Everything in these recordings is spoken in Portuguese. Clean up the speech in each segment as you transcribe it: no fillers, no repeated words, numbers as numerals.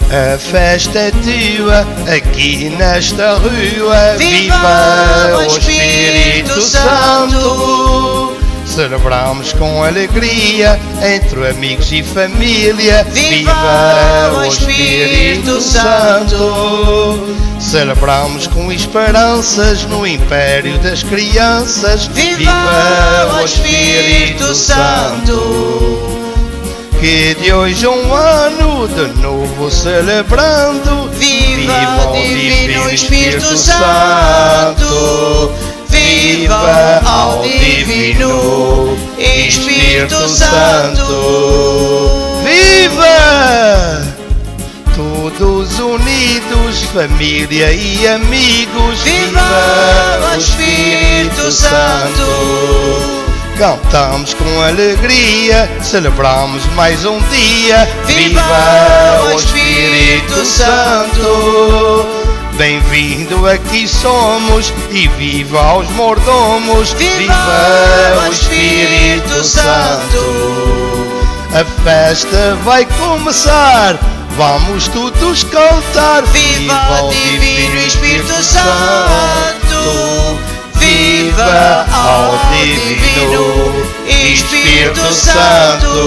A festa é tua aqui nesta rua. Viva o Espírito Santo! Celebramos com alegria entre amigos e família. Viva o Espírito Santo! Celebramos com esperanças no império das crianças. Viva o Espírito Santo! Que de hoje um ano de novo celebrando. Viva o Divino Espírito Santo! Viva ao Divino Espírito Santo! Viva! Todos unidos, família e amigos. Viva o Espírito Santo! Cantamos com alegria, celebramos mais um dia. Viva o Espírito Santo! Bem-vindo, aqui somos, e viva aos mordomos. Viva o Espírito Santo! A festa vai começar, vamos todos cantar. Viva o Divino Espírito Santo! Viva ao Divino Espírito Santo!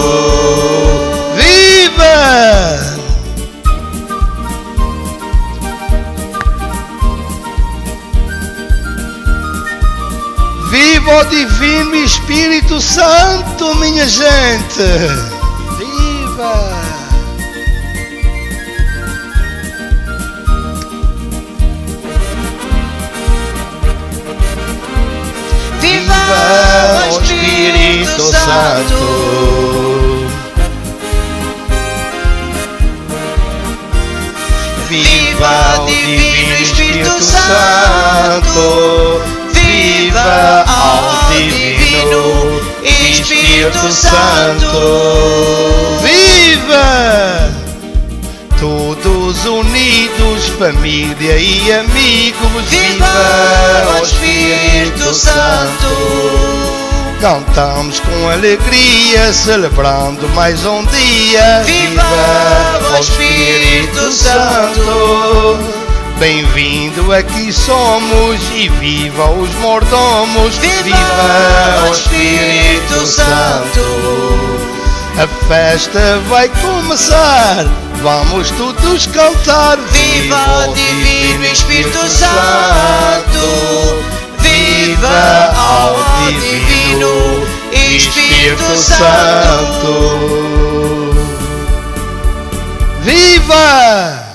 Viva! Viva o Divino Espírito Santo, minha gente! Viva! Viva o Espírito Santo! Viva o Divino Espírito Santo! Viva ao Divino Espírito Santo! Viva! Todos unidos, família e amigos. Viva o Espírito Santo! Cantamos com alegria, celebrando mais um dia. Viva o Espírito Santo! Bem-vindo, aqui somos, e viva os mordomos. Viva o Espírito Santo! A festa vai começar, vamos todos cantar. Viva o Divino Espírito Santo! Viva ao Divino Espírito Santo! Viva!